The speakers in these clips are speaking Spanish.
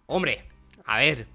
Hombre, a ver,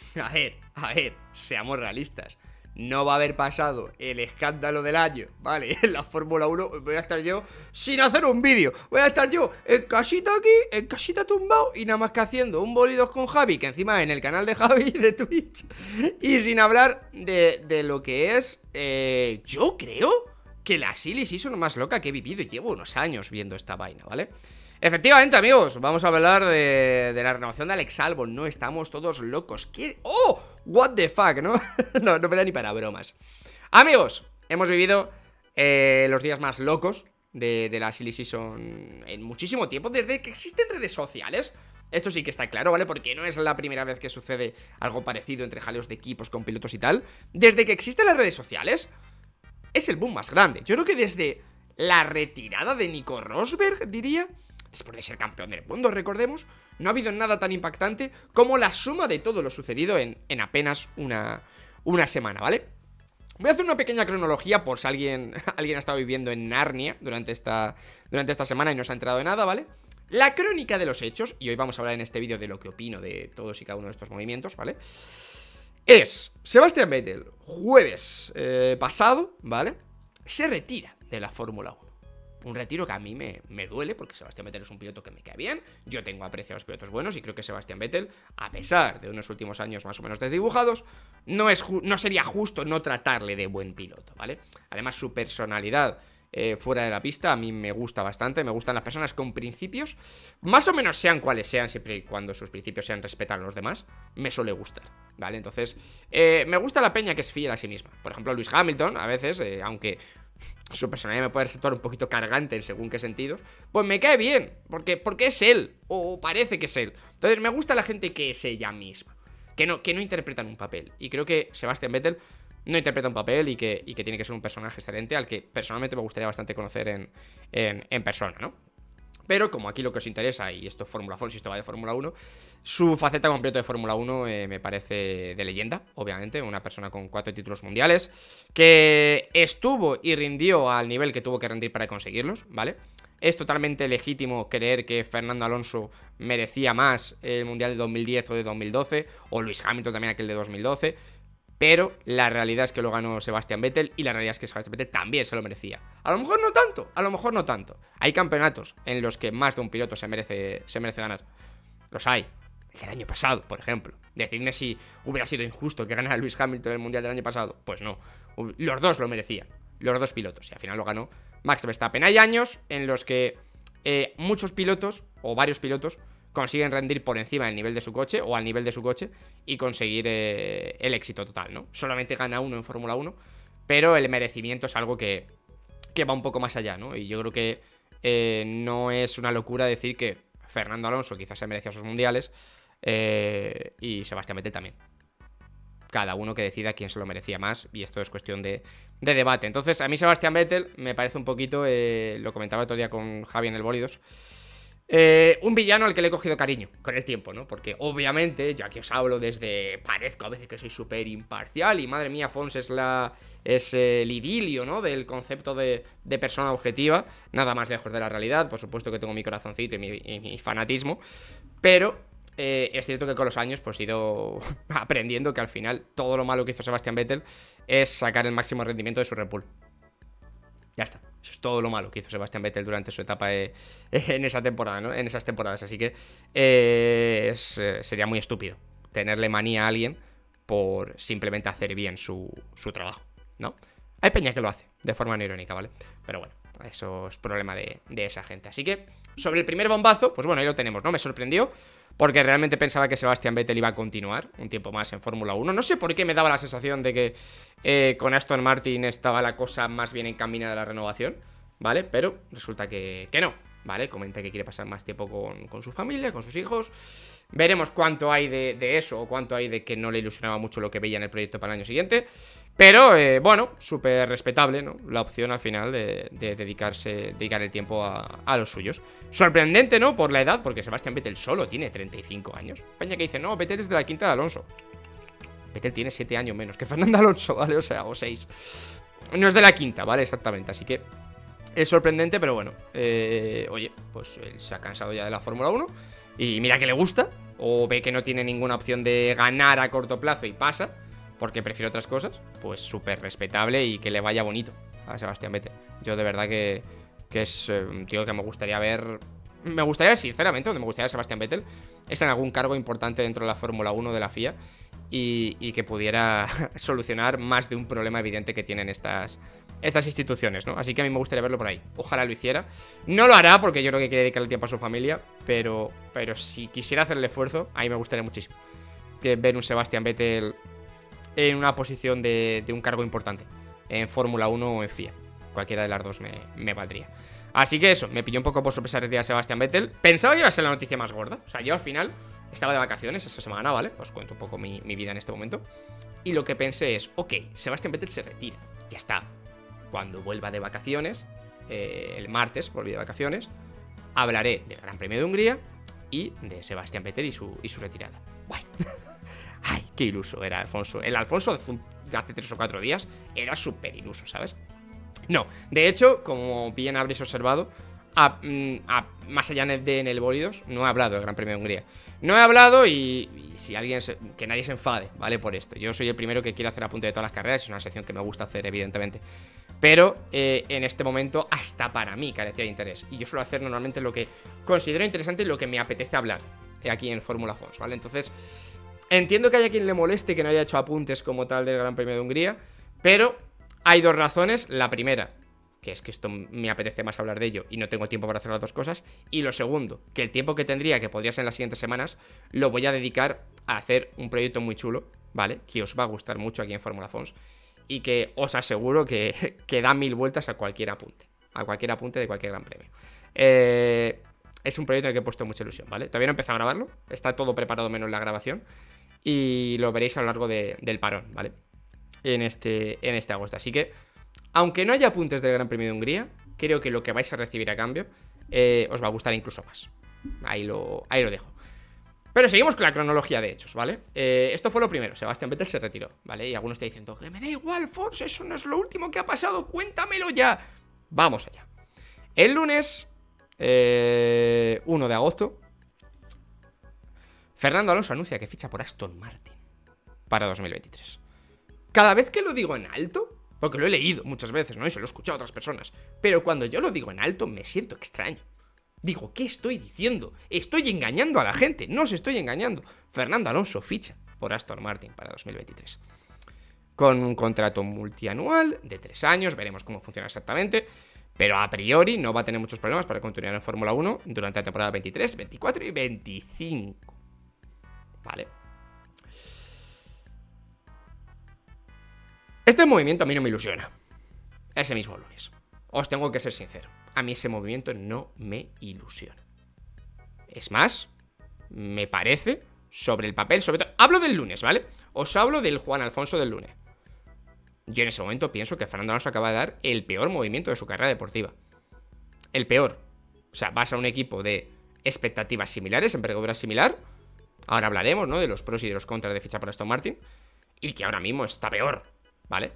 seamos realistas. No va a haber pasado el escándalo del año, ¿vale? En la Fórmula 1 voy a estar yo sin hacer un vídeo. Voy a estar yo en casita aquí, en casita tumbado, y nada más que haciendo un bolidos con Javi, que encima en el canal de Javi de Twitch. Y sin hablar de lo que es, yo creo que la silly season más loca que he vivido. Llevo unos años viendo esta vaina, ¿vale? Efectivamente, amigos, vamos a hablar de la renovación de Alex Albon. No estamos todos locos. ¿Qué? ¡Oh! What the fuck, ¿no? No me da ni para bromas. Amigos, hemos vivido los días más locos de la silly season en muchísimo tiempo, desde que existen redes sociales. Esto sí que está claro, ¿vale? Porque no es la primera vez que sucede algo parecido entre jaleos de equipos con pilotos y tal. Desde que existen las redes sociales, es el boom más grande. Yo creo que desde la retirada de Nico Rosberg, diría, después de ser campeón del mundo, recordemos, no ha habido nada tan impactante como la suma de todo lo sucedido en apenas una semana, ¿vale? Voy a hacer una pequeña cronología por si alguien ha estado viviendo en Narnia durante esta semana y no se ha enterado de nada, ¿vale? La crónica de los hechos, y hoy vamos a hablar en este vídeo de lo que opino de todos y cada uno de estos movimientos, ¿vale? Es Sebastian Vettel, jueves pasado, ¿vale? Se retira de la Fórmula 1. Un retiro que a mí me duele, porque Sebastian Vettel es un piloto que me cae bien. Yo tengo aprecio a los pilotos buenos y creo que Sebastian Vettel, a pesar de unos últimos años más o menos desdibujados, no sería justo no tratarle de buen piloto, ¿vale? Además, su personalidad fuera de la pista a mí me gusta bastante. Me gustan las personas con principios, más o menos sean cuales sean, siempre y cuando sus principios sean respetar a los demás. Me suele gustar, ¿vale? Entonces, me gusta la peña que es fiel a sí misma. Por ejemplo, Lewis Hamilton, a veces, aunque su personalidad me puede resultar un poquito cargante en según qué sentidos, pues me cae bien, porque es él, o parece que es él. Entonces me gusta la gente que es ella misma, que no interpretan un papel. Y creo que Sebastian Vettel no interpreta un papel y que tiene que ser un personaje excelente, al que personalmente me gustaría bastante conocer en persona, ¿no? Pero como aquí lo que os interesa, y esto es Fórmula 1, si esto va de Fórmula 1, su faceta como piloto de Fórmula 1 me parece de leyenda, obviamente. Una persona con 4 títulos mundiales, que estuvo y rindió al nivel que tuvo que rendir para conseguirlos, ¿vale? Es totalmente legítimo creer que Fernando Alonso merecía más el Mundial de 2010 o de 2012, o Lewis Hamilton también aquel de 2012, pero la realidad es que lo ganó Sebastian Vettel, y la realidad es que Sebastian Vettel también se lo merecía. A lo mejor no tanto, a lo mejor no tanto. Hay campeonatos en los que más de un piloto se merece ganar. Los hay. El del año pasado, por ejemplo. Decidme si hubiera sido injusto que ganara Lewis Hamilton el Mundial del año pasado. Pues no. Los dos lo merecían. Los dos pilotos. Y al final lo ganó Max Verstappen. Hay años en los que muchos pilotos, o varios pilotos, consiguen rendir por encima del nivel de su coche, o al nivel de su coche, y conseguir el éxito total, ¿no? Solamente gana uno en Fórmula 1, pero el merecimiento es algo que va un poco más allá, ¿no? Y yo creo que no es una locura decir que Fernando Alonso quizás se merecía sus mundiales, y Sebastián Vettel también. Cada uno que decida quién se lo merecía más, y esto es cuestión de debate. Entonces, a mí Sebastián Vettel me parece un poquito, lo comentaba el otro día con Javi en el Bólidos, un villano al que le he cogido cariño con el tiempo, ¿no? Porque obviamente, yo aquí os hablo desde... Parezco a veces que soy súper imparcial, y madre mía, Fons es el idilio, ¿no? Del concepto de persona objetiva. Nada más lejos de la realidad. Por supuesto que tengo mi corazoncito y mi fanatismo, pero es cierto que con los años pues he ido aprendiendo que al final todo lo malo que hizo Sebastian Vettel es sacar el máximo rendimiento de su Red Bull. Ya está, eso es todo lo malo que hizo Sebastian Vettel durante su etapa en esa temporada, ¿no? En esas temporadas, así que sería muy estúpido tenerle manía a alguien por simplemente hacer bien su trabajo, ¿no? Hay peña que lo hace, de forma no irónica, ¿vale? Pero bueno, eso es problema de esa gente. Así que, sobre el primer bombazo, pues bueno, ahí lo tenemos, ¿no? Me sorprendió, porque realmente pensaba que Sebastian Vettel iba a continuar un tiempo más en Fórmula 1. No sé por qué me daba la sensación de que con Aston Martin estaba la cosa más bien encaminada a la renovación, ¿vale? Pero resulta que no, ¿vale? Comenta que quiere pasar más tiempo con su familia, con sus hijos. Veremos cuánto hay de eso, o cuánto hay de que no le ilusionaba mucho lo que veía en el proyecto para el año siguiente. Pero, bueno, súper respetable, ¿no? La opción al final de dedicar el tiempo a los suyos. Sorprendente, ¿no? Por la edad, porque Sebastian Vettel solo tiene 35 años. Peña que dice, no, Vettel es de la quinta de Alonso. Vettel tiene 7 años menos que Fernando Alonso, ¿vale? O sea, o 6. No es de la quinta, ¿vale? Exactamente, así que es sorprendente, pero bueno. Oye, pues él se ha cansado ya de la Fórmula 1. Y mira que le gusta, o ve que no tiene ninguna opción de ganar a corto plazo y pasa, porque prefiere otras cosas, pues súper respetable y que le vaya bonito a Sebastián Vettel. Yo de verdad que es un tío que me gustaría ver. Me gustaría, sinceramente, donde me gustaría Sebastián Vettel es en algún cargo importante dentro de la Fórmula 1 de la FIA y que pudiera solucionar más de un problema evidente que tienen estas instituciones, ¿no? Así que a mí me gustaría verlo por ahí. Ojalá lo hiciera. No lo hará porque yo creo que quiere dedicar el tiempo a su familia, pero si quisiera hacer el esfuerzo, a mí me gustaría muchísimo que ver un Sebastián Vettel en una posición de un cargo importante en Fórmula 1 o en FIA. Cualquiera de las dos me valdría. Así que eso, me pilló un poco por sorpresa el día de Sebastián Vettel. Pensaba que iba a ser la noticia más gorda. O sea, yo al final estaba de vacaciones esa semana, ¿vale? Os cuento un poco mi vida en este momento. Y lo que pensé es, ok, Sebastián Vettel se retira, ya está. Cuando vuelva de vacaciones, el martes volví de vacaciones, hablaré del Gran Premio de Hungría y de Sebastián Vettel y su retirada. Bueno, ay, qué iluso era Alfonso. El Alfonso de hace 3 o 4 días era súper iluso, ¿sabes? No, de hecho, como bien habréis observado, más allá en el Bólidos, no he hablado del Gran Premio de Hungría. No he hablado y si alguien que nadie se enfade, ¿vale? Por esto. Yo soy el primero que quiere hacer apunte de todas las carreras. Es una sección que me gusta hacer, evidentemente. Pero en este momento, hasta para mí carecía de interés. Y yo suelo hacer normalmente lo que considero interesante y lo que me apetece hablar aquí en Fórmula Fons, ¿vale? Entonces, entiendo que haya quien le moleste que no haya hecho apuntes como tal del Gran Premio de Hungría, pero hay dos razones. La primera, que es que esto me apetece más hablar de ello y no tengo tiempo para hacer las dos cosas. Y lo segundo, que el tiempo que tendría, que podría ser en las siguientes semanas, lo voy a dedicar a hacer un proyecto muy chulo, ¿vale? Que os va a gustar mucho aquí en Fórmula Fons y que os aseguro que da 1000 vueltas a cualquier apunte de cualquier gran premio. Es un proyecto en el que he puesto mucha ilusión, ¿vale? Todavía no he empezado a grabarlo, está todo preparado menos la grabación y lo veréis a lo largo del parón, ¿vale? En este agosto, así que aunque no haya apuntes del Gran Premio de Hungría, creo que lo que vais a recibir a cambio os va a gustar incluso más. Ahí lo dejo. Pero seguimos con la cronología de hechos, ¿vale? Esto fue lo primero, Sebastián Vettel se retiró, ¿vale? Y algunos está diciendo que me da igual, Fons, eso no es lo último que ha pasado, cuéntamelo ya. Vamos allá. El lunes 1 de agosto, Fernando Alonso anuncia que ficha por Aston Martin para 2023. Cada vez que lo digo en alto, porque lo he leído muchas veces, ¿no? Y se lo he escuchado a otras personas, pero cuando yo lo digo en alto me siento extraño. Digo, ¿qué estoy diciendo? Estoy engañando a la gente, no os estoy engañando. Fernando Alonso ficha por Aston Martin para 2023. Con un contrato multianual de 3 años, veremos cómo funciona exactamente, pero a priori no va a tener muchos problemas para continuar en Fórmula 1 durante la temporada 23, 24 y 25. Vale. Este movimiento a mí no me ilusiona. Ese mismo lunes. Os tengo que ser sincero. A mí ese movimiento no me ilusiona. Es más, me parece, sobre el papel, sobre todo... Hablo del lunes, ¿vale? Os hablo del Juan Alfonso del lunes. Yo en ese momento pienso que Fernando Alonso acaba de dar el peor movimiento de su carrera deportiva. El peor. O sea, vas a un equipo de expectativas similares, envergadura similar. Ahora hablaremos, ¿no? De los pros y de los contras de fichar por Aston Martin. Y que ahora mismo está peor, ¿vale?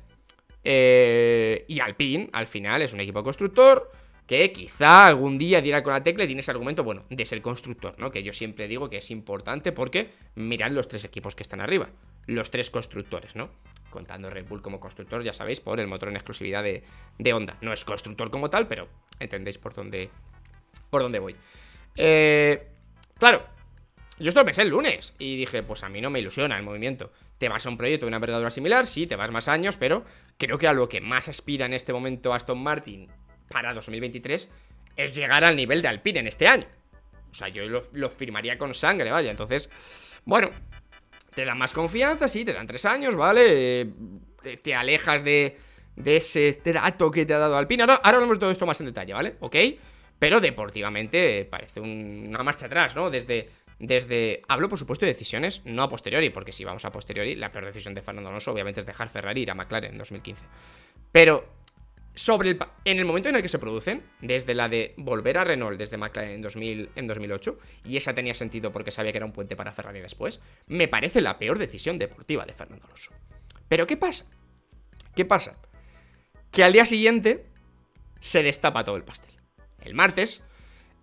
Y Alpine, al final, es un equipo constructor que quizá algún día diera con la tecla y tiene ese argumento, bueno, de ser constructor, ¿no? Que yo siempre digo que es importante porque mirad los 3 equipos que están arriba. Los 3 constructores, ¿no? Contando Red Bull como constructor, ya sabéis, por el motor en exclusividad de Honda. No es constructor como tal, pero entendéis por dónde voy. Claro, yo esto lo pensé el lunes y dije, pues a mí no me ilusiona el movimiento. Te vas a un proyecto de una envergadura similar, sí, te vas más años, pero creo que a lo que más aspira en este momento Aston Martin para 2023 es llegar al nivel de Alpine en este año. O sea, yo lo firmaría con sangre, vaya. Entonces, bueno, te dan más confianza, sí, te dan 3 años, ¿vale? Te alejas de ese trato que te ha dado Alpine. Ahora hablamos de todo esto más en detalle, ¿vale? Ok, pero deportivamente parece una marcha atrás, ¿no? Hablo, por supuesto, de decisiones no a posteriori, porque si vamos a posteriori, la peor decisión de Fernando Alonso obviamente es dejar Ferrari y ir a McLaren en 2015. Pero en el momento en el que se producen, desde la de volver a Renault desde McLaren en 2008, y esa tenía sentido porque sabía que era un puente para Ferrari después, me parece la peor decisión deportiva de Fernando Alonso. Pero ¿qué pasa? ¿Qué pasa? Que al día siguiente se destapa todo el pastel. El martes,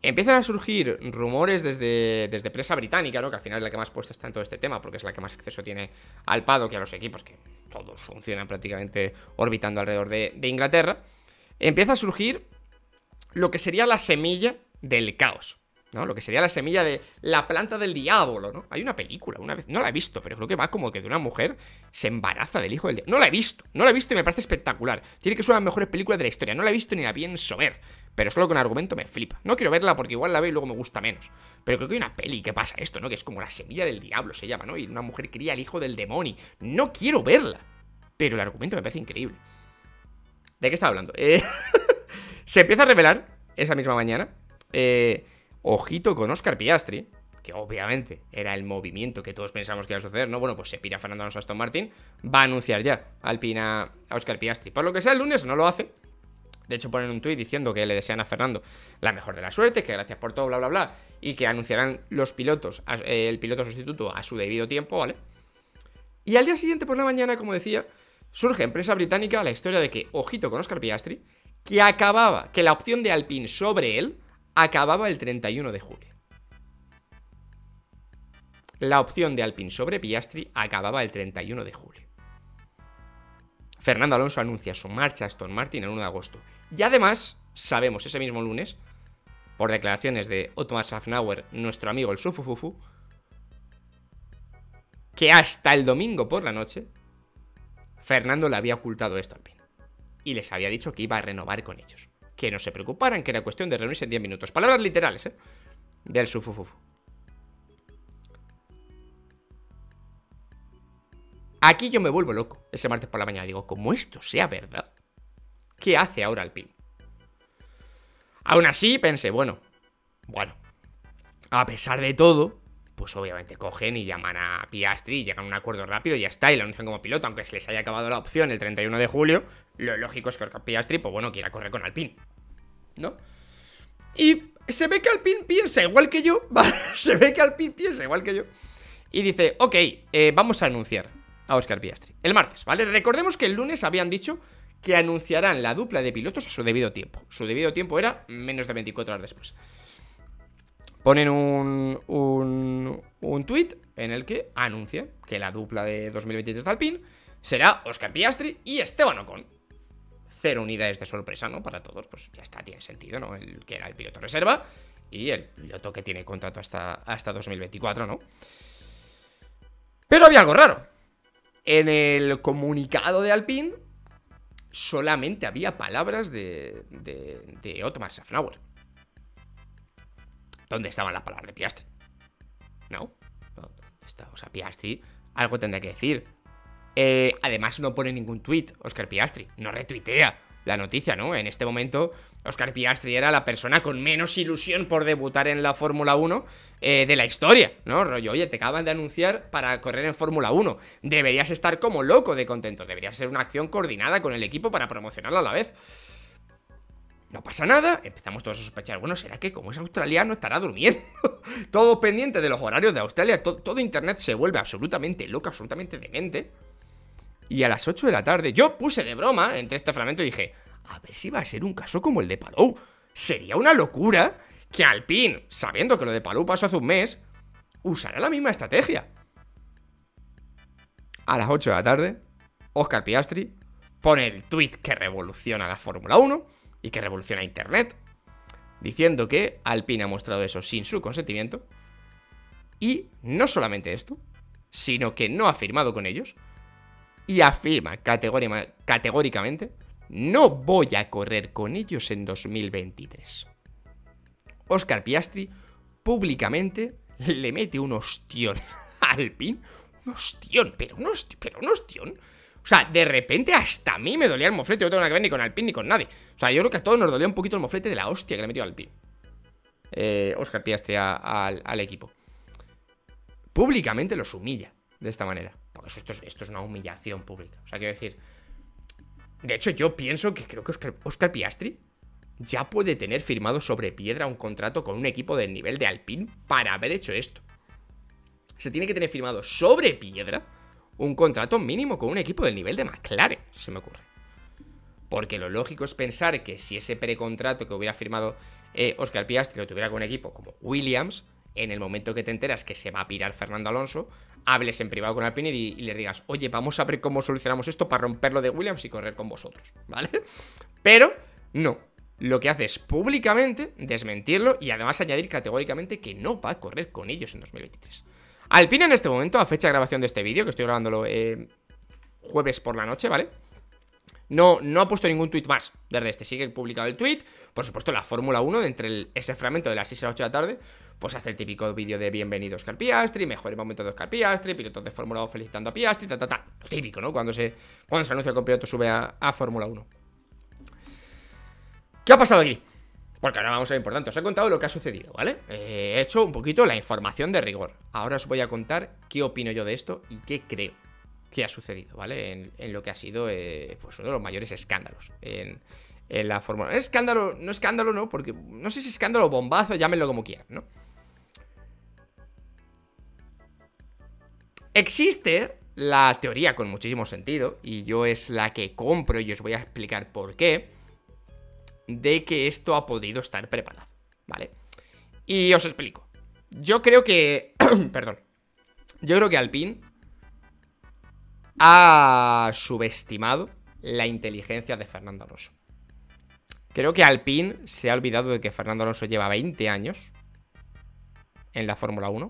Empiezan a surgir rumores desde prensa británica, ¿no? Que al final es la que más puesta está en todo este tema, porque es la que más acceso tiene al paddock y a los equipos, que todos funcionan prácticamente orbitando alrededor de Inglaterra. Empieza a surgir lo que sería la semilla del caos, ¿no? Lo que sería la semilla de la planta del diablo, ¿no? Hay una película, una vez, no la he visto, pero creo que va como que de una mujer se embaraza del hijo del diablo. No la he visto y me parece espectacular. Tiene que ser una de las mejores películas de la historia. No la he visto ni la pienso ver, pero solo con argumento me flipa. No quiero verla porque igual la veo y luego me gusta menos. Pero creo que hay una peli que pasa esto, ¿no? Que es como la semilla del diablo se llama, ¿no? Y una mujer cría al hijo del demonio. No quiero verla, pero el argumento me parece increíble. ¿De qué estaba hablando? Se empieza a revelar esa misma mañana, ojito con Oscar Piastri, que obviamente era el movimiento que todos pensamos que iba a suceder, ¿no? Bueno, pues se pira Fernando Alonso a Aston Martin, va a anunciar ya Alpine a Oscar Piastri. Por lo que sea, el lunes no lo hace. De hecho, ponen un tuit diciendo que le desean a Fernando la mejor de la suerte, que gracias por todo, bla, bla, bla, y que anunciarán los pilotos, el piloto sustituto a su debido tiempo, ¿vale? Y al día siguiente por la mañana, como decía, surge en prensa británica la historia de que, ojito con Oscar Piastri, que la opción de Alpine sobre él acababa el 31 de julio. La opción de Alpine sobre Piastri acababa el 31 de julio. Fernando Alonso anuncia su marcha a Aston Martin el 1 de agosto. Y además, sabemos ese mismo lunes, por declaraciones de Otmar Szafnauer, nuestro amigo el Sufufufu, que hasta el domingo por la noche, Fernando le había ocultado esto a Alpine. Y les había dicho que iba a renovar con ellos. Que no se preocuparan, que era cuestión de reunirse en 10 minutos. Palabras literales, del Sufufufu. Aquí yo me vuelvo loco ese martes por la mañana. Digo, como esto sea verdad, ¿qué hace ahora Alpine? Aún así pensé, bueno, a pesar de todo, pues obviamente cogen y llaman a Piastri y llegan a un acuerdo rápido y ya está, y lo anuncian como piloto, aunque se les haya acabado la opción el 31 de julio, lo lógico es que Piastri, pues bueno, quiera correr con Alpine, ¿no? Y se ve que Alpine piensa igual que yo, ¿vale? Se ve que Alpine piensa igual que yo. Y dice, ok, vamos a anunciar a Oscar Piastri el martes, ¿vale? Recordemos que el lunes habían dicho que anunciarán la dupla de pilotos a su debido tiempo. Su debido tiempo era menos de 24 horas después. Ponen un tuit en el que anuncian que la dupla de 2023 de Alpine será Oscar Piastri y Esteban Ocon. 0 unidades de sorpresa, ¿no? Para todos, pues ya está, tiene sentido, ¿no? El que era el piloto reserva y el piloto que tiene contrato hasta 2024, ¿no? Pero había algo raro. En el comunicado de Alpine solamente había palabras de Otmar Szafnauer. ¿Dónde estaban las palabras de Piastri? ¿No? ¿Dónde está? O sea, Piastri algo tendrá que decir. Además no pone ningún tweet Oscar Piastri, no retuitea la noticia, ¿no? En este momento Oscar Piastri era la persona con menos ilusión por debutar en la Fórmula 1 de la historia, ¿no? Rollo, oye, te acaban de anunciar para correr en Fórmula 1, deberías estar como loco de contento, debería ser una acción coordinada con el equipo para promocionarla a la vez. No pasa nada, empezamos todos a sospechar, bueno, ¿será que como es australiano estará durmiendo? Todo pendiente de los horarios de Australia, todo internet se vuelve absolutamente loco, absolutamente demente. Y a las 8 de la tarde, yo puse de broma entre este fragmento y dije, a ver si va a ser un caso como el de Palou. Sería una locura que Alpine, sabiendo que lo de Palou pasó hace un mes, usará la misma estrategia. A las 8 de la tarde, Oscar Piastri pone el tweet que revoluciona la Fórmula 1 y que revoluciona Internet, diciendo que Alpine ha mostrado eso sin su consentimiento. Y no solamente esto, sino que no ha firmado con ellos. Y afirma categóricamente, no voy a correr con ellos en 2023. Oscar Piastri públicamente le mete un ostión a Alpine. Un ostión, pero un ostión. O sea, de repente hasta a mí me dolía el moflete. No tengo nada que ver ni con Alpine ni con nadie. O sea, yo creo que a todos nos dolía un poquito el moflete de la hostia que le metió a Alpine Oscar Piastri al equipo. Públicamente los humilla de esta manera. Porque esto es una humillación pública. O sea, quiero decir, de hecho yo pienso que creo que Oscar Piastri ya puede tener firmado sobre piedra un contrato con un equipo del nivel de Alpine para haber hecho esto. Se tiene que tener firmado sobre piedra un contrato mínimo con un equipo del nivel de McLaren, se me ocurre. Porque lo lógico es pensar que si ese precontrato que hubiera firmado Óscar Piastri lo tuviera con un equipo como Williams, en el momento que te enteras que se va a pirar Fernando Alonso, hables en privado con Alpine y les digas, oye, vamos a ver cómo solucionamos esto para romperlo de Williams y correr con vosotros, ¿vale? Pero no, lo que hace es públicamente desmentirlo y además añadir categóricamente que no va a correr con ellos en 2023. Alpine en este momento, a fecha de grabación de este vídeo, que estoy grabándolo jueves por la noche, ¿vale? No ha puesto ningún tuit más desde este, sigue publicado el tuit. Por supuesto la Fórmula 1, entre ese fragmento de las 6 a las 8 de la tarde, pues hace el típico vídeo de bienvenido Óscar Piastri, mejor momento de Óscar Piastri, pilotos de Fórmula 1 felicitando a Piastri, lo típico, ¿no? Cuando se anuncia que el piloto sube a Fórmula 1. ¿Qué ha pasado aquí? Porque ahora vamos a lo importante, os he contado lo que ha sucedido, ¿vale? He hecho un poquito la información de rigor. Ahora os voy a contar qué opino yo de esto y qué creo que ha sucedido, ¿vale? En lo que ha sido pues uno de los mayores escándalos en la Fórmula 1. Escándalo, no, porque no sé si escándalo o bombazo, llámenlo como quieran, ¿no? Existe la teoría con muchísimo sentido, y yo es la que compro y os voy a explicar por qué, de que esto ha podido estar preparado, ¿vale? Y os explico. Yo creo que... perdón. Yo creo que Alpine ha subestimado la inteligencia de Fernando Alonso. Creo que Alpine se ha olvidado de que Fernando Alonso lleva 20 años en la Fórmula 1,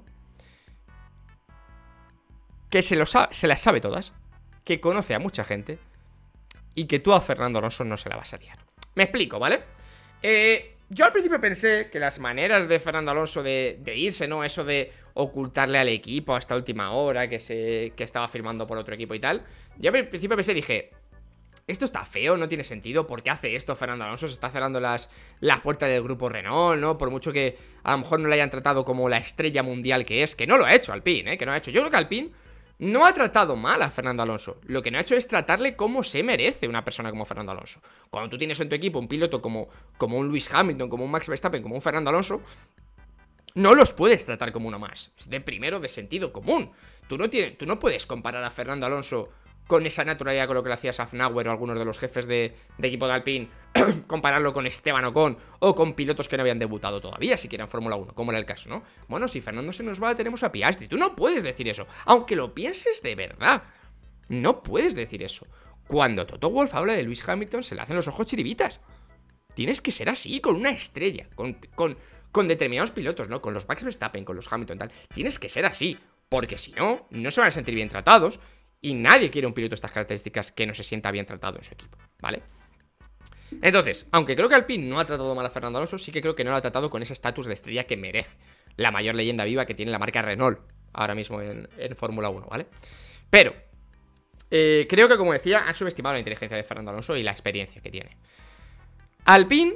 que se las sabe todas, que conoce a mucha gente y que tú a Fernando Alonso no se la vas a liar. Me explico, ¿vale? Yo al principio pensé que las maneras de Fernando Alonso de irse, ¿no? Eso de ocultarle al equipo hasta última hora, que estaba firmando por otro equipo y tal. Yo al principio dije, esto está feo, no tiene sentido. ¿Por qué hace esto Fernando Alonso? Se está cerrando las puertas del grupo Renault, ¿no? Por mucho que a lo mejor no le hayan tratado como la estrella mundial que es, que no lo ha hecho Alpine, que no ha hecho. Yo creo que Alpine no ha tratado mal a Fernando Alonso. Lo que no ha hecho es tratarle como se merece una persona como Fernando Alonso. Cuando tú tienes en tu equipo un piloto como un Lewis Hamilton, como un Max Verstappen, como un Fernando Alonso, no los puedes tratar como uno más. Es de primero de sentido común. Tú no puedes comparar a Fernando Alonso con esa naturalidad con lo que le hacía Safnauer o algunos de los jefes de equipo de Alpine, compararlo con Esteban Ocon o con pilotos que no habían debutado todavía, siquiera en Fórmula 1, como era el caso, ¿no? Bueno, si Fernando se nos va, tenemos a Piastri. Tú no puedes decir eso, aunque lo pienses de verdad. No puedes decir eso. Cuando Toto Wolff habla de Lewis Hamilton, se le hacen los ojos chiribitas. Tienes que ser así, con una estrella, con determinados pilotos, ¿no? Con los Max Verstappen, con los Hamilton, tal. Tienes que ser así, porque si no, no se van a sentir bien tratados. Y nadie quiere un piloto de estas características que no se sienta bien tratado en su equipo, ¿vale? Entonces, aunque creo que Alpine no ha tratado mal a Fernando Alonso, sí que creo que no lo ha tratado con ese estatus de estrella que merece la mayor leyenda viva que tiene la marca Renault ahora mismo en Fórmula 1, ¿vale? Pero creo que, como decía, han subestimado la inteligencia de Fernando Alonso y la experiencia que tiene. Alpine,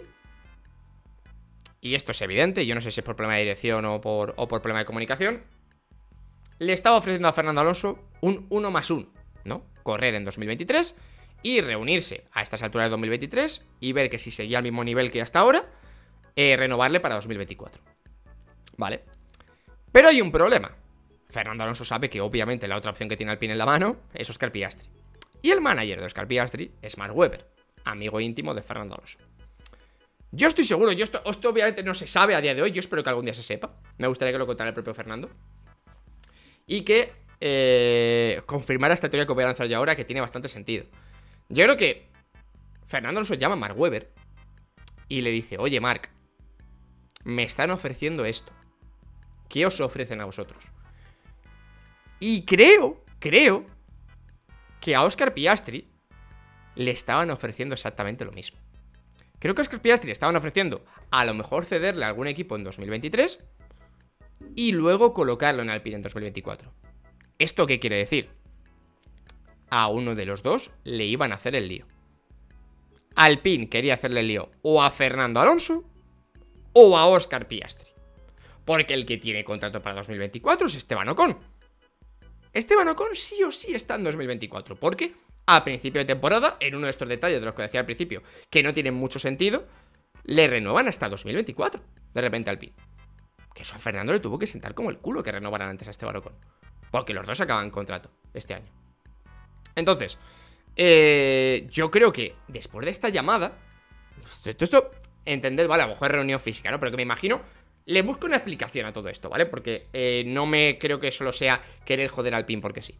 y esto es evidente, yo no sé si es por problema de dirección o por problema de comunicación, le estaba ofreciendo a Fernando Alonso un 1+1, ¿no? Correr en 2023 y reunirse a estas alturas de 2023 y ver que si seguía al mismo nivel que hasta ahora, renovarle para 2024, ¿vale? Pero hay un problema. Fernando Alonso sabe que obviamente la otra opción que tiene Alpine en la mano es Óscar Piastri. Y el manager de Óscar Piastri es Mark Webber, amigo íntimo de Fernando Alonso. Yo estoy seguro, esto obviamente no se sabe a día de hoy, yo espero que algún día se sepa. Me gustaría que lo contara el propio Fernando. Y que confirmara esta teoría que voy a lanzar yo ahora, que tiene bastante sentido. Yo creo que Fernando Alonso llama a Mark Webber y le dice, oye Mark, me están ofreciendo esto, ¿qué os ofrecen a vosotros? Y creo que a Óscar Piastri le estaban ofreciendo exactamente lo mismo. Creo que a Óscar Piastri le estaban ofreciendo a lo mejor cederle a algún equipo en 2023 y luego colocarlo en Alpine en 2024. ¿Esto qué quiere decir? A uno de los dos le iban a hacer el lío. Alpine quería hacerle el lío o a Fernando Alonso o a Óscar Piastri, porque el que tiene contrato para 2024 es Esteban Ocon. Esteban Ocon sí o sí está en 2024, porque a principio de temporada, en uno de estos detalles de los que decía al principio, que no tienen mucho sentido, le renuevan hasta 2024, de repente Alpine. Que eso a Fernando le tuvo que sentar como el culo que renovaran antes a Esteban Ocon, porque los dos acaban contrato este año. Entonces, yo creo que después de esta llamada, esto entended, vale, a lo mejor es reunión física, ¿no? Pero que me imagino, le busco una explicación a todo esto, ¿vale? Porque no me creo que solo sea querer joder al Pin porque sí.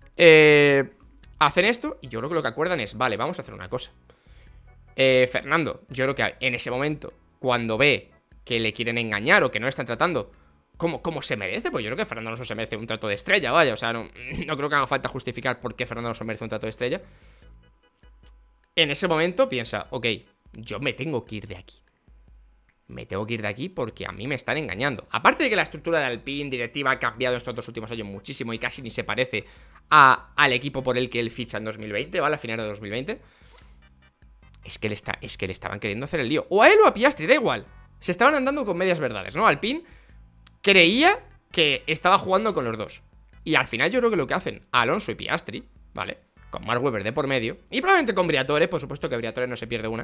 Hacen esto y yo creo que lo que acuerdan es, vale, vamos a hacer una cosa. Fernando, yo creo que en ese momento, cuando ve que le quieren engañar o que no le están tratando como se merece, pues yo creo que Fernando Alonso se merece un trato de estrella, vaya, o sea, no creo que haga falta justificar por qué Fernando Alonso merece un trato de estrella. En ese momento piensa, ok, yo me tengo que ir de aquí. Me tengo que ir de aquí porque a mí me están engañando. Aparte de que la estructura de Alpine directiva ha cambiado estos 2 últimos años muchísimo y casi ni se parece al equipo por el que él ficha en 2020, ¿vale? A finales de 2020. Es que le estaban queriendo hacer el lío. O a él o a Piastri, da igual. Se estaban andando con medias verdades, ¿no? Alpine creía que estaba jugando con los dos. Y al final yo creo que lo que hacen Alonso y Piastri, ¿vale? Con Mark Webber de por medio, y probablemente con Briatore, por supuesto que Briatore no se pierde una.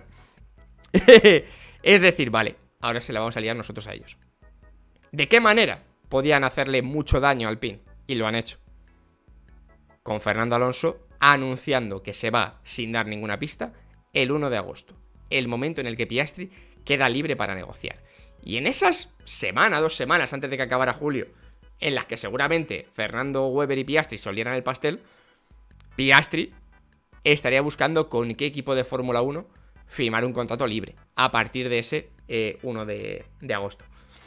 Es decir, vale, ahora se la vamos a liar nosotros a ellos. ¿De qué manera podían hacerle mucho daño al Alpine? Y lo han hecho. Con Fernando Alonso anunciando que se va sin dar ninguna pista el 1 de agosto. El momento en el que Piastri queda libre para negociar. Y en esas semanas, 2 semanas antes de que acabara julio, en las que seguramente Fernando, Webber y Piastri se olieran el pastel, Piastri estaría buscando con qué equipo de Fórmula 1 firmar un contrato libre a partir de ese 1 de agosto.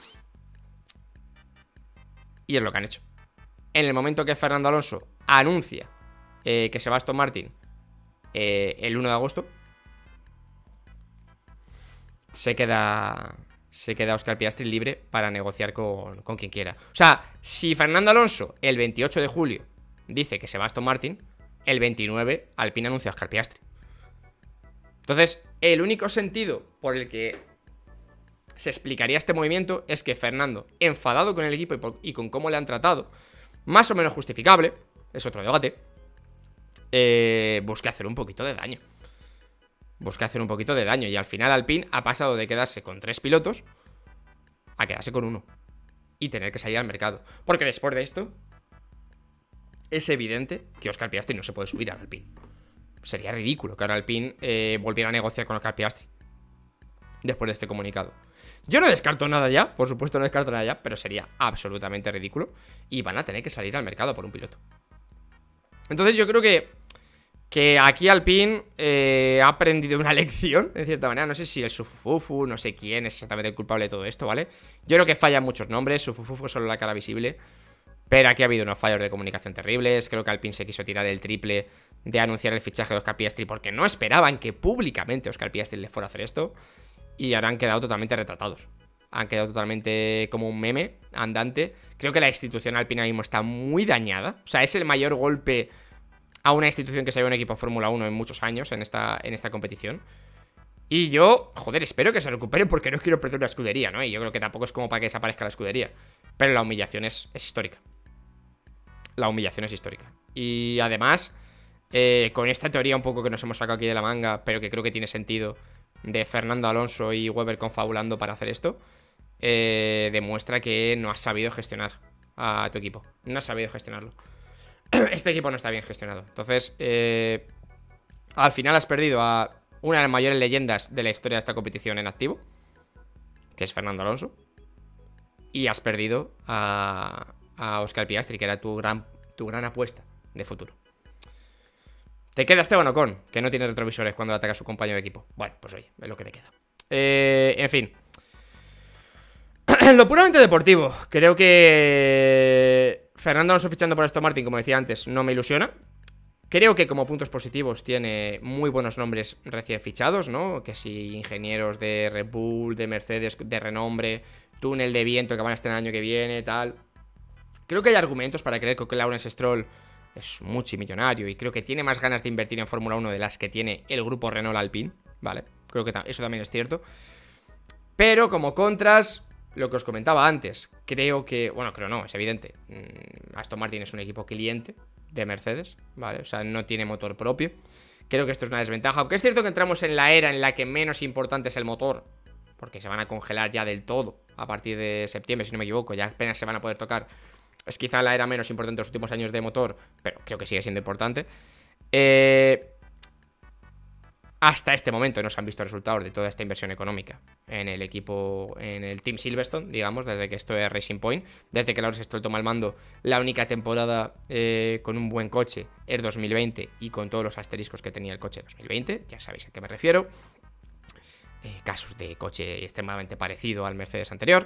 Y es lo que han hecho. En el momento que Fernando Alonso anuncia que se va a Aston Martin el 1 de agosto, se queda Oscar Piastri libre para negociar con quien quiera. O sea, si Fernando Alonso el 28 de julio dice que se va a Aston Martin, el 29 Alpine anuncia a Oscar Piastri. Entonces, el único sentido por el que se explicaría este movimiento es que Fernando, enfadado con el equipo y con cómo le han tratado, más o menos justificable, es otro debate, busque hacer un poquito de daño. Busca hacer un poquito de daño. Y al final Alpine ha pasado de quedarse con 3 pilotos a quedarse con 1 y tener que salir al mercado. Porque después de esto es evidente que Oscar Piastri no se puede subir al Alpine. Sería ridículo que ahora Alpine volviera a negociar con Oscar Piastri después de este comunicado. Yo no descarto nada ya, por supuesto no descarto nada ya, pero sería absolutamente ridículo. Y van a tener que salir al mercado por un piloto. Entonces yo creo que aquí Alpine ha aprendido una lección, de cierta manera. No sé si el Sufufufu, no sé quién es exactamente el culpable de todo esto, ¿vale? Yo creo que fallan muchos nombres, Sufufufu es solo la cara visible, pero aquí ha habido unos fallos de comunicación terribles. Creo que Alpine se quiso tirar el triple de anunciar el fichaje de Oscar Piastri porque no esperaban que públicamente Oscar Piastri le fuera a hacer esto. Y ahora han quedado totalmente retratados. Han quedado totalmente como un meme andante. Creo que la institución Alpine ahora mismo está muy dañada. O sea, es el mayor golpe a una institución que se ve un equipo Fórmula 1 en muchos años en esta competición. Y yo, joder, espero que se recupere porque no quiero perder una escudería, ¿no? Y yo creo que tampoco es como para que desaparezca la escudería. Pero la humillación es histórica. La humillación es histórica. Y además, con esta teoría un poco que nos hemos sacado aquí de la manga, pero que creo que tiene sentido, de Fernando Alonso y Webber confabulando para hacer esto, demuestra que no has sabido gestionar a tu equipo. No has sabido gestionarlo. Este equipo no está bien gestionado. Entonces, al final has perdido a una de las mayores leyendas de la historia de esta competición en activo, que es Fernando Alonso. Y has perdido a Oscar Piastri, que era tu gran apuesta de futuro. Te queda Esteban Ocon, que no tiene retrovisores cuando ataca a su compañero de equipo. Bueno, pues oye, es lo que te queda. En fin. En lo puramente deportivo, creo que Fernando Alonso fichando por Aston Martin, como decía antes, no me ilusiona. Creo que como puntos positivos tiene muy buenos nombres recién fichados, ¿no? Que si ingenieros de Red Bull, de Mercedes, de renombre, túnel de viento que van a estar el año que viene, tal. Creo que hay argumentos para creer que Lawrence Stroll es multimillonario y creo que tiene más ganas de invertir en Fórmula 1 de las que tiene el grupo Renault Alpine, ¿vale? Creo que eso también es cierto. Pero como contras, lo que os comentaba antes, creo que... Bueno, creo no, es evidente. Aston Martin es un equipo cliente de Mercedes, ¿vale? O sea, no tiene motor propio. Creo que esto es una desventaja. Aunque es cierto que entramos en la era en la que menos importante es el motor, porque se van a congelar ya del todo a partir de septiembre, si no me equivoco. Ya apenas se van a poder tocar. Es quizá la era menos importante de los últimos años de motor, pero creo que sigue siendo importante. hasta este momento no se han visto resultados de toda esta inversión económica en el equipo, en el Team Silverstone, digamos, desde que esto es Racing Point, desde que Lawrence Stroll toma el mando. La única temporada con un buen coche es 2020 y con todos los asteriscos que tenía el coche 2020, ya sabéis a qué me refiero. Casos de coche extremadamente parecido al Mercedes anterior.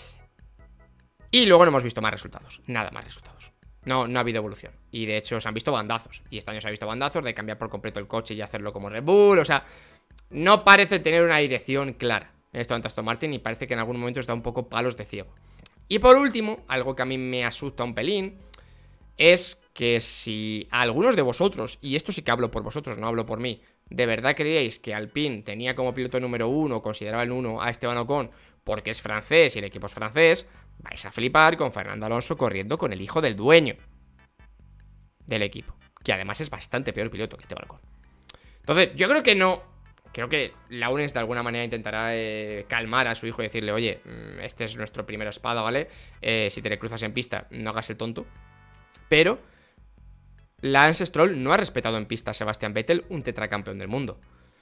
Y luego no hemos visto más resultados, nada más resultados. No ha habido evolución. Y de hecho se han visto bandazos. Y este año se ha visto bandazos de cambiar por completo el coche y hacerlo como Red Bull. O sea, no parece tener una dirección clara esto ante Aston Martin. Y parece que en algún momento está un poco palos de ciego. Y por último, algo que a mí me asusta un pelín, es que si a algunos de vosotros, y esto sí que hablo por vosotros, no hablo por mí, de verdad creíais que Alpine tenía como piloto número 1, consideraba el 1 a Esteban Ocon porque es francés y el equipo es francés, vais a flipar con Fernando Alonso corriendo con el hijo del dueño del equipo, que además es bastante peor piloto que Esteban Ocon. Entonces, yo creo que no. Creo que Lawrence de alguna manera intentará calmar a su hijo y decirle: oye, este es nuestro primera espada, ¿vale? Si te le cruzas en pista, no hagas el tonto. Pero Lance Stroll no ha respetado en pista a Sebastian Vettel, un tetracampeón del mundo.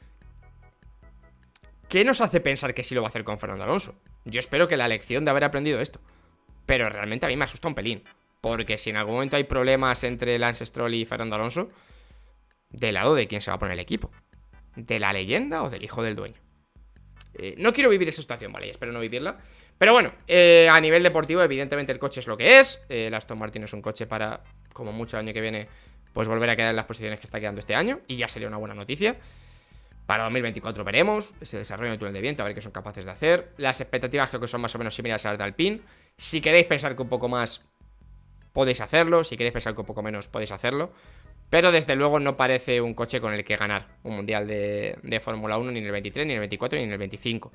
¿Qué nos hace pensar que sí lo va a hacer con Fernando Alonso? Yo espero que la lección de haber aprendido esto. Pero realmente a mí me asusta un pelín. Porque si en algún momento hay problemas entre Lance Stroll y Fernando Alonso, ¿del lado de quién se va a poner el equipo? ¿De la leyenda o del hijo del dueño? No quiero vivir esa situación, ¿vale? Espero no vivirla. Pero bueno, a nivel deportivo, evidentemente el coche es lo que es. El Aston Martin es un coche para, como mucho el año que viene, pues volver a quedar en las posiciones que está quedando este año. Y ya sería una buena noticia. Para 2024 veremos ese desarrollo de túnel de viento, a ver qué son capaces de hacer. Las expectativas creo que son más o menos similares a las de Alpine. Si queréis pensar que un poco más, podéis hacerlo. Si queréis pensar que un poco menos, podéis hacerlo. Pero desde luego no parece un coche con el que ganar un mundial de Fórmula 1 ni en el 23, ni en el 24, ni en el 25.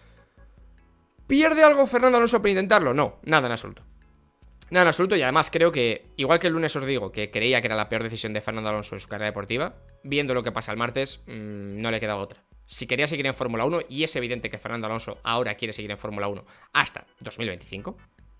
¿Pierde algo Fernando Alonso para intentarlo? No, nada en absoluto. Nada en absoluto, y además creo que, igual que el lunes os digo que creía que era la peor decisión de Fernando Alonso en su carrera deportiva, viendo lo que pasa el martes, no le queda otra. Si quería seguir en Fórmula 1, y es evidente que Fernando Alonso ahora quiere seguir en Fórmula 1 hasta 2025,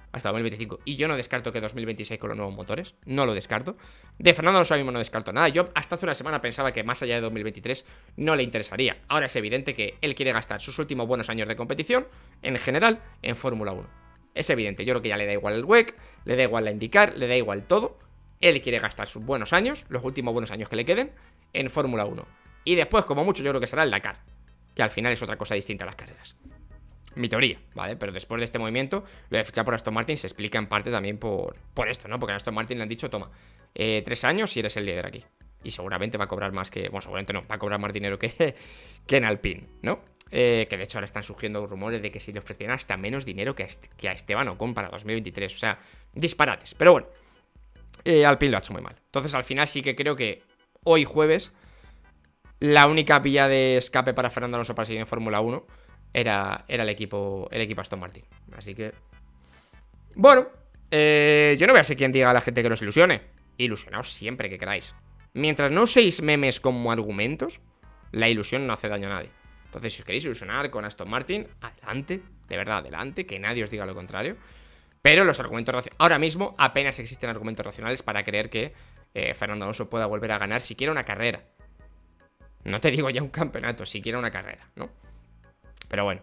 y yo no descarto que 2026 con los nuevos motores, no lo descarto. De Fernando Alonso mismo no descarto nada. Yo hasta hace una semana pensaba que más allá de 2023 no le interesaría. Ahora es evidente que él quiere gastar sus últimos buenos años de competición, en general, en Fórmula 1. Es evidente, yo creo que ya le da igual el WEC, le da igual la IndyCar, le da igual todo. Él quiere gastar sus buenos años, los últimos buenos años que le queden, en Fórmula 1. Y después, como mucho, yo creo que será el Dakar, que al final es otra cosa distinta a las carreras. Mi teoría, ¿vale? Pero después de este movimiento, lo de fichar por Aston Martin se explica en parte también por esto, ¿no? Porque a Aston Martin le han dicho: toma, 3 años y eres el líder aquí. Y seguramente va a cobrar más que... Bueno, seguramente no, va a cobrar más dinero que en Alpine, ¿no? Que de hecho ahora están surgiendo rumores de que si le ofrecieran hasta menos dinero que a Esteban Ocon para 2023. O sea, disparates. Pero bueno, Alpine lo ha hecho muy mal. Entonces al final sí que creo que hoy jueves la única vía de escape para Fernando Alonso para seguir en Fórmula 1 era el equipo Aston Martin. Así que... bueno, yo no voy a ser quien diga a la gente que nos ilusione. Ilusionaos siempre que queráis. Mientras no uséis memes como argumentos, la ilusión no hace daño a nadie. Entonces, si os queréis ilusionar con Aston Martin, adelante, de verdad, adelante, que nadie os diga lo contrario. Pero los argumentos ahora mismo apenas existen argumentos racionales para creer que Fernando Alonso pueda volver a ganar siquiera una carrera. No te digo ya un campeonato, siquiera una carrera, ¿no? Pero bueno,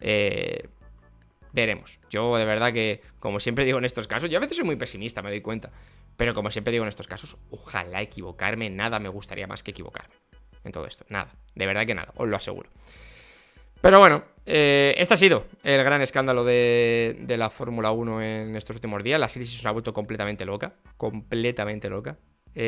veremos. Yo de verdad que, como siempre digo en estos casos, yo a veces soy muy pesimista, me doy cuenta, pero como siempre digo en estos casos, ojalá equivocarme, nada me gustaría más que equivocarme en todo esto, nada, de verdad que nada, os lo aseguro. Pero bueno, este ha sido el gran escándalo de la Fórmula 1 en estos últimos días. La serie se ha vuelto completamente loca, completamente loca.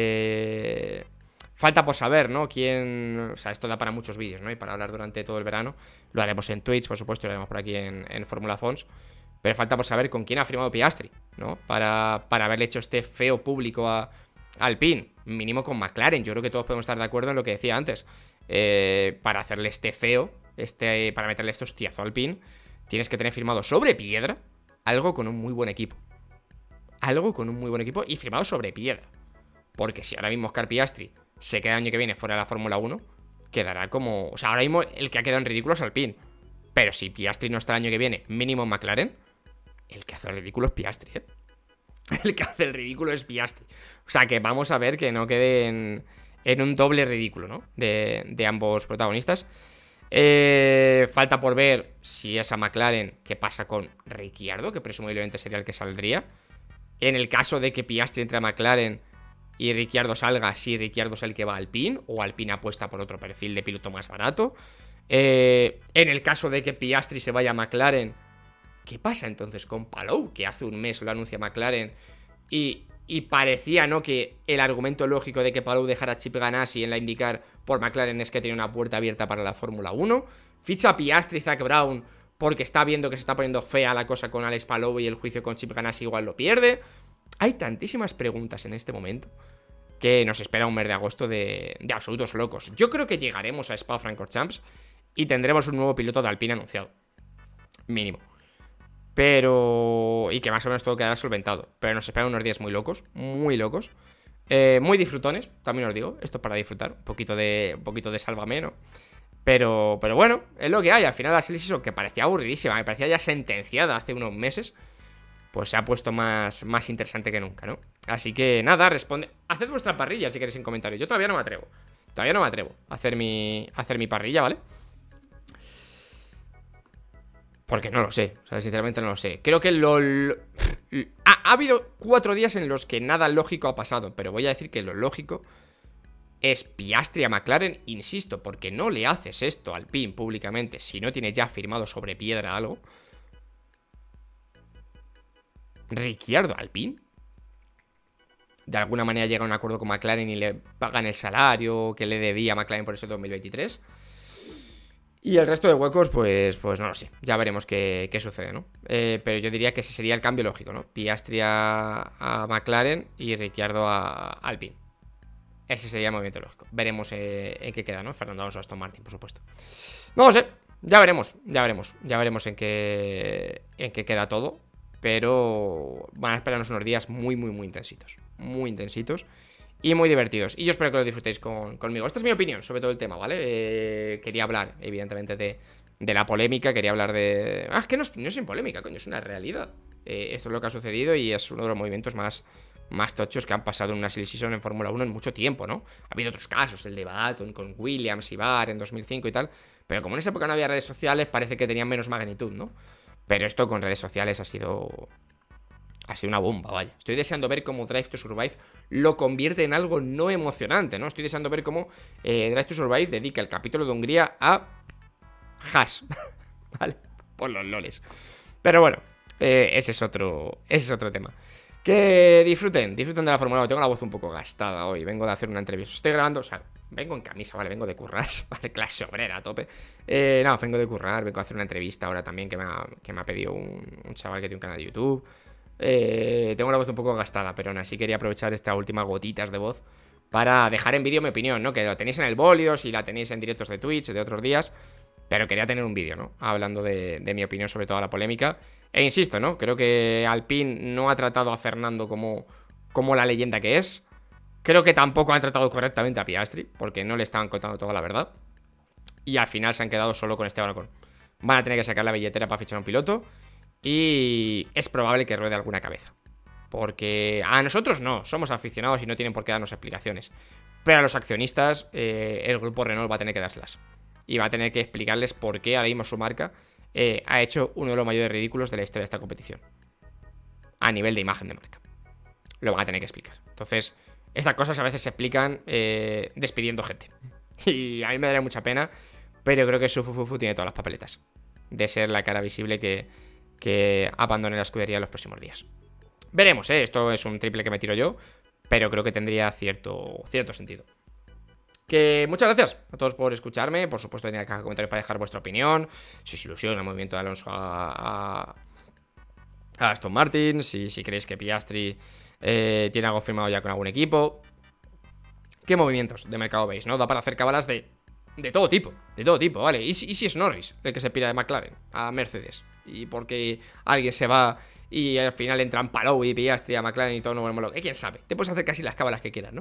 Falta por saber, ¿no? Quién... o sea, esto da para muchos vídeos, ¿no? Y para hablar durante todo el verano. Lo haremos en Twitch, por supuesto, lo haremos por aquí en Fórmula Fons. Pero falta por saber con quién ha firmado Piastri, ¿no? Para haberle hecho este feo público a Alpine. Mínimo con McLaren. Yo creo que todos podemos estar de acuerdo en lo que decía antes. Para hacerle este feo, para meterle este hostiazo a Alpine, tienes que tener firmado sobre piedra algo con un muy buen equipo. Algo con un muy buen equipo y firmado sobre piedra. Porque si ahora mismo Oscar Piastri se queda el año que viene fuera de la Fórmula 1, quedará como... o sea, ahora mismo el que ha quedado en ridículo es Alpine. Pero si Piastri no está el año que viene, mínimo en McLaren, el que hace el ridículo es Piastri, ¿eh? El que hace el ridículo es Piastri. O sea, que vamos a ver que no quede en un doble ridículo, ¿no? De ambos protagonistas. Falta por ver si esa McLaren, qué pasa con Ricciardo, que presumiblemente sería el que saldría. En el caso de que Piastri entre a McLaren y Ricciardo salga, si Ricciardo es el que va a Alpine, o Alpine apuesta por otro perfil de piloto más barato. En el caso de que Piastri se vaya a McLaren, ¿qué pasa entonces con Palou? Que hace un mes lo anuncia McLaren y parecía, ¿no?, que el argumento lógico de que Palou dejara a Chip Ganassi en la IndyCar por McLaren es que tiene una puerta abierta para la Fórmula 1. Ficha a Piastri y Zak Brown porque está viendo que se está poniendo fea la cosa con Alex Palou y el juicio con Chip Ganassi igual lo pierde. Hay tantísimas preguntas en este momento que nos espera un mes de agosto de absolutos locos. Yo creo que llegaremos a Spa-Francorchamps y tendremos un nuevo piloto de Alpine anunciado. Mínimo. Pero... y que más o menos todo quedará solventado. Pero nos esperan unos días muy locos. Muy locos. Muy disfrutones, también os digo. Esto es para disfrutar. Un poquito de sálvame, ¿no? Pero bueno, es lo que hay. Al final la season, que parecía aburridísima, me parecía ya sentenciada hace unos meses, pues se ha puesto más interesante que nunca, ¿no? Así que nada, responde. Haced vuestra parrilla si queréis en comentarios. Yo todavía no me atrevo. Todavía no me atrevo a hacer mi parrilla, ¿vale? Porque no lo sé, o sea, sinceramente no lo sé. Creo que ha habido 4 días en los que nada lógico ha pasado, pero voy a decir que lo lógico es Piastri a McLaren, insisto, porque no le haces esto al Alpine públicamente si no tienes ya firmado sobre piedra algo. Ricciardo a Alpine. De alguna manera llega a un acuerdo con McLaren y le pagan el salario que le debía a McLaren por ese 2023. Y el resto de huecos, pues no lo sé. Ya veremos qué sucede, ¿no? Pero yo diría que ese sería el cambio lógico, ¿no? Piastri a McLaren y Ricciardo a Alpine. Ese sería el movimiento lógico. Veremos en qué queda, ¿no? Fernando Alonso, Aston Martin, por supuesto. No lo sé. Ya veremos en qué queda todo. Pero van a esperarnos unos días muy intensitos. Muy intensitos. Y muy divertidos. Y yo espero que lo disfrutéis conmigo. Esta es mi opinión sobre todo el tema, ¿vale? Quería hablar, evidentemente, de la polémica. Quería hablar de... es que no es sin polémica, coño, es una realidad. Esto es lo que ha sucedido y es uno de los movimientos más tochos que han pasado en una silly season en Fórmula 1 en mucho tiempo, ¿no? Ha habido otros casos, el de Baton con Williams y Barr en 2005 y tal. Pero como en esa época no había redes sociales, parece que tenían menos magnitud, ¿no? Pero esto con redes sociales ha sido una bomba, vaya. Estoy deseando ver cómo Drive to Survive lo convierte en algo no emocionante, ¿no? Estoy deseando ver cómo Drive to Survive dedica el capítulo de Hungría a Haas, ¿vale? Por los loles. Pero bueno, ese es otro tema. Que disfruten de la Fórmula 1. Tengo la voz un poco gastada hoy. Vengo de hacer una entrevista. Estoy grabando, o sea, vengo en camisa, ¿vale? Vengo de currar, ¿vale? Clase obrera a tope. No, vengo de currar, vengo a hacer una entrevista ahora también que me ha pedido un chaval que tiene un canal de YouTube. Tengo la voz un poco gastada, pero aún así quería aprovechar estas últimas gotitas de voz para dejar en vídeo mi opinión, ¿no? Que lo tenéis en el bolio, si la tenéis en directos de Twitch, de otros días. Pero quería tener un vídeo, ¿no? Hablando de mi opinión sobre toda la polémica. E insisto, ¿no? Creo que Alpine no ha tratado a Fernando como la leyenda que es. Creo que tampoco han tratado correctamente a Piastri, porque no le estaban contando toda la verdad. Y al final se han quedado solo con Esteban Ocon. Van a tener que sacar la billetera para fichar a un piloto. Y es probable que ruede alguna cabeza. Porque a nosotros no, somos aficionados y no tienen por qué darnos explicaciones. Pero a los accionistas, el grupo Renault va a tener que dárselas. Y va a tener que explicarles por qué ahora mismo su marca ha hecho uno de los mayores ridículos de la historia de esta competición. A nivel de imagen de marca. Lo van a tener que explicar. Entonces, estas cosas a veces se explican despidiendo gente. Y a mí me daría mucha pena, pero creo que Sufufufu tiene todas las papeletas de ser la cara visible que abandone la escudería en los próximos días. Veremos, esto es un triple que me tiro yo, pero creo que tendría cierto sentido. Que muchas gracias a todos por escucharme. Por supuesto, tenía caja de comentarios para dejar vuestra opinión. Si os ilusiona el movimiento de Alonso a Aston Martin, si creéis que Piastri tiene algo firmado ya con algún equipo. ¿Qué movimientos de mercado veis, no? Da para hacer cábalas de todo tipo, ¿vale? ¿Y si es Norris el que se pira de McLaren a Mercedes? Y porque alguien se va y al final entran Palou y Piastri a McLaren y todo no volvemos locos. ¿Quién sabe? Te puedes hacer casi las cábalas que quieras, ¿no?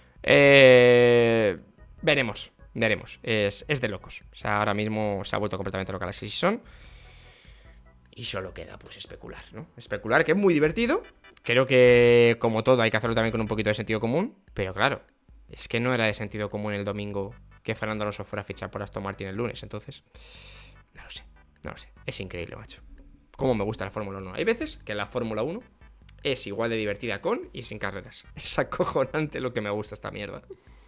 Veremos. Es de locos. O sea, ahora mismo se ha vuelto completamente loca la season. Y solo queda, pues, especular, ¿no? Especular, que es muy divertido. Creo que, como todo, hay que hacerlo también con un poquito de sentido común. Pero claro, Es que no era de sentido común el domingo que Fernando Alonso fuera a fichar por Aston Martin el lunes. Entonces, no lo sé, no lo sé. Es increíble, macho. Cómo me gusta la Fórmula 1. Hay veces que la Fórmula 1 es igual de divertida con y sin carreras. Es acojonante lo que me gusta esta mierda.